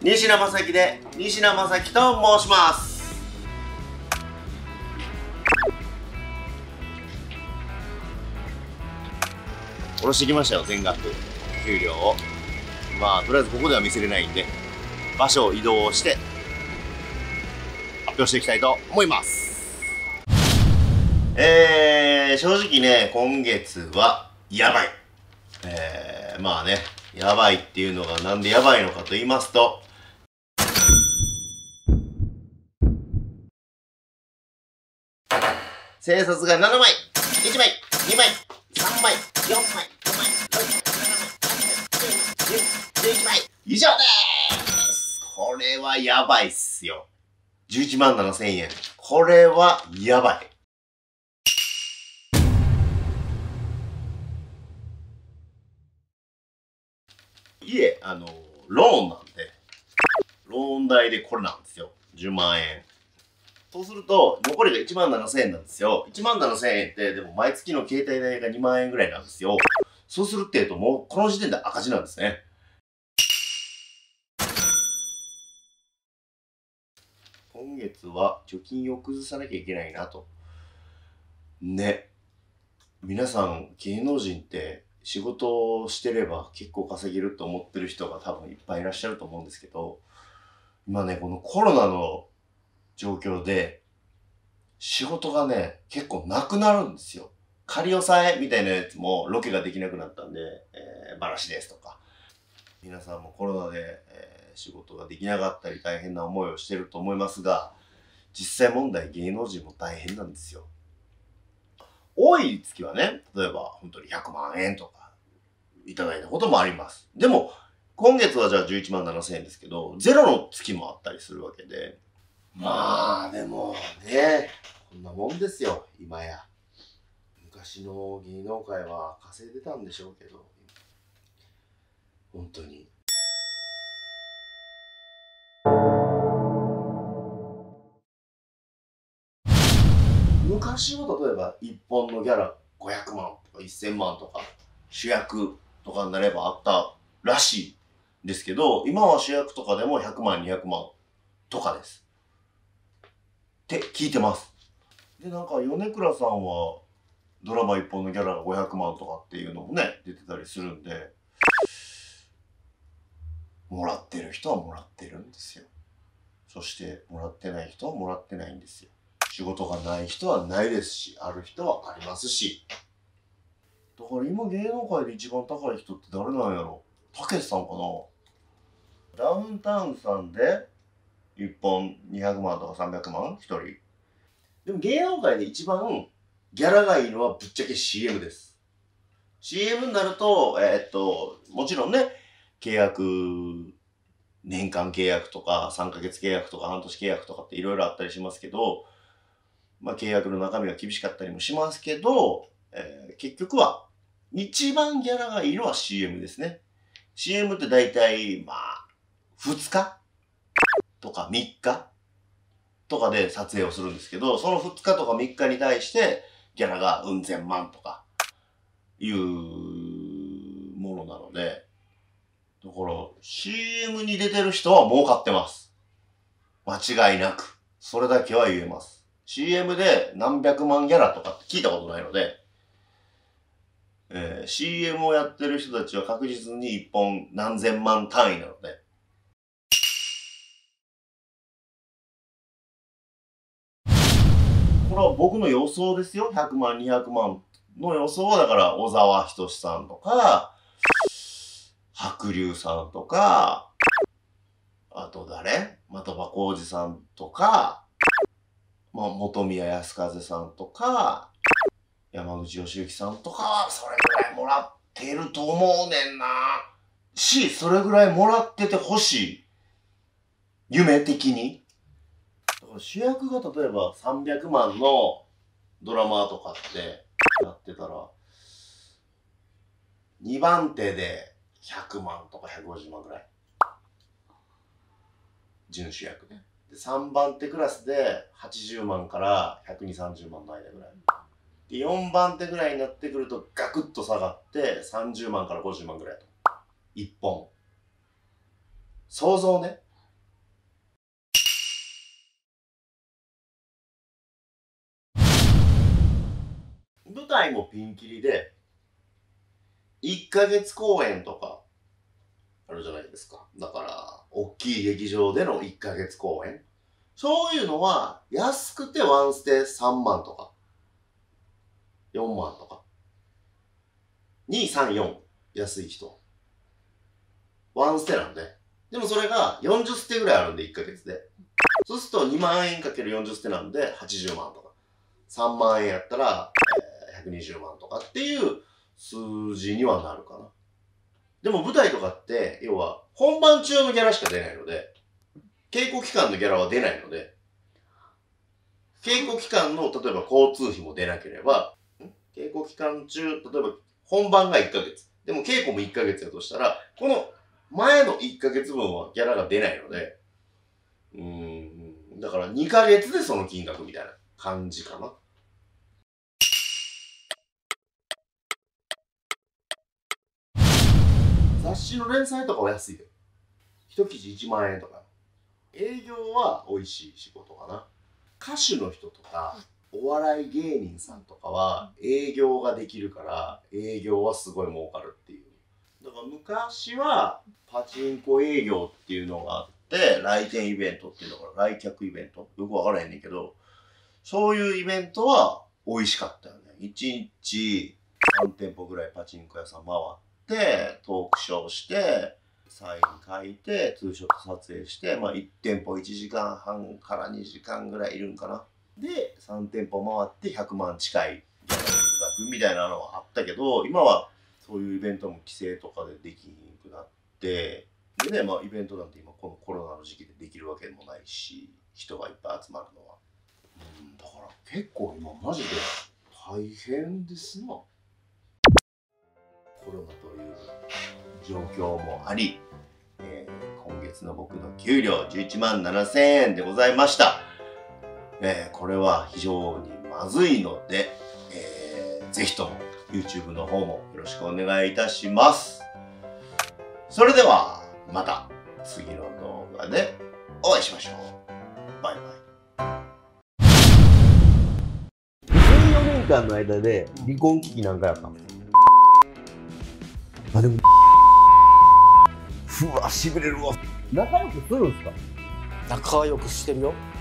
西名正樹で西名正樹と申します。下ろしてきましたよ、全額給料を。まあとりあえずここでは見せれないんで、場所を移動して発表していきたいと思います。正直ね、今月はやばい。まあね、やばいっていうのがなんでやばいのかと言いますと、千円札が7枚、1枚、2枚、3枚、4枚、5枚、6枚、7枚、8枚、9枚、10枚、11枚。以上でーす。これはやばいっすよ。11万7千円。これはやばい。家、ローンなんで、ローン代でこれなんですよ。10万円。そうすると、残りが1万7千円なんですよ。1万7千円って、でも毎月の携帯代が2万円ぐらいなんですよ。そうするってもうこの時点で赤字なんですね。今月は貯金を崩さなきゃいけないなと。ね。皆さん、芸能人って仕事をしてれば結構稼げると思ってる人が多分いっぱいいらっしゃると思うんですけど、今ね、このコロナの状況で、仕事がね、結構なくなるんですよ。仮押さえみたいなやつもロケができなくなったんで、バラシですとか。皆さんもコロナで、仕事ができなかったり大変な思いをしてると思いますが、実際問題芸能人も大変なんですよ。多い月はね、例えば本当に100万円とかいただいたこともあります。でも、今月はじゃあ11万7千円ですけど、ゼロの月もあったりするわけで、まあでもね、こんなもんですよ、今や。昔の芸能界は稼いでたんでしょうけど、本当に。昔は例えば1本のギャラ500万とか1000万とか主役とかになればあったらしいですけど、今は主役とかでも100万200万とかです。って聞いてます。で、なんか米倉さんはドラマ1本のギャラが500万とかっていうのもね、出てたりするんで、もらってる人はもらってるんですよ。そしてもらってない人はもらってないんですよ。仕事がない人はないですし、ある人はありますし。だから今芸能界で一番高い人って誰なんやろ。たけしさんかな。ダウンタウンさんで1本200万とか300万1人。でも芸能界で一番ギャラがいいのはぶっちゃけ CM です。CM になると、もちろんね、契約、年間契約とか3ヶ月契約とか半年契約とかっていろいろあったりしますけど、まあ契約の中身は厳しかったりもしますけど、結局は一番ギャラがいいのは CM ですね。CM って大体、まあ、2日とか3日とかで撮影をするんですけど、その2日とか3日に対してギャラがうん千万とかいうものなので、だから CM に出てる人は儲かってます。間違いなく。それだけは言えます。CM で何百万ギャラとかって聞いたことないので、CM をやってる人たちは確実に1本何千万単位なので、これは僕の予想ですよ。100万、200万の予想は、だから小沢仁志さんとか、白龍さんとか、あと誰的場浩二さんとか、まあ、本宮康風さんとか、山口義行さんとかはそれぐらいもらっていると思うねんな。それぐらいもらっててほしい。夢的に。だから主役が例えば300万のドラマとかってやってたら、2番手で100万とか150万ぐらい。準主役ね。で、3番手クラスで80万から120、30万の間ぐらい。で、4番手ぐらいになってくるとガクッと下がって30万から50万ぐらいと。1本。想像ね。 台もピンキリで、1ヶ月公演とか、あるじゃないですか。だから、大きい劇場での1ヶ月公演。そういうのは、安くてワンステ3万とか、4万とか。2、3、4。安い人。ワンステなんで。でもそれが40ステぐらいあるんで、1ヶ月で。そうすると2万円かける40ステなんで80万とか。3万円やったら、120万とかっていう数字にはなるかな。でも舞台とかって、要は本番中のギャラしか出ないので、稽古期間のギャラは出ないので、稽古期間の例えば交通費も出なければ、稽古期間中、例えば本番が1ヶ月。でも稽古も1ヶ月やとしたら、この前の1ヶ月分はギャラが出ないので、だから2ヶ月でその金額みたいな感じかな。雑誌の連載とかは安いで。一記事1万円とか。営業は美味しい仕事かな。歌手の人とか、お笑い芸人さんとかは営業ができるから、営業はすごい儲かるっていう。だから昔はパチンコ営業っていうのがあって、来店イベントっていうのが来客イベントよくわからへんねんけど、そういうイベントは美味しかったよね。1日3店舗ぐらいパチンコ屋さん回って、トークショーして、サイン書いて、ツーショット撮影して、1店舗1時間半から2時間ぐらいいるんかな。で、3店舗回って100万近いギャラリー額みたいなのはあったけど、今はそういうイベントも規制とかでできひんくなって、でね、イベントなんて今このコロナの時期でできるわけでもないし、人がいっぱい集まるのは。だから結構今マジで大変ですな。コロナという状況もあり、今月の僕の給料11万7000円でございました。これは非常にまずいので、ぜひとも YouTube の方もよろしくお願いいたします。それではまた次の動画でお会いしましょう。バイバイ。14年間の間で離婚危機何回あったんですか？でもうわ、しびれるわ。仲良くするんですか？ 仲良くしてるよ。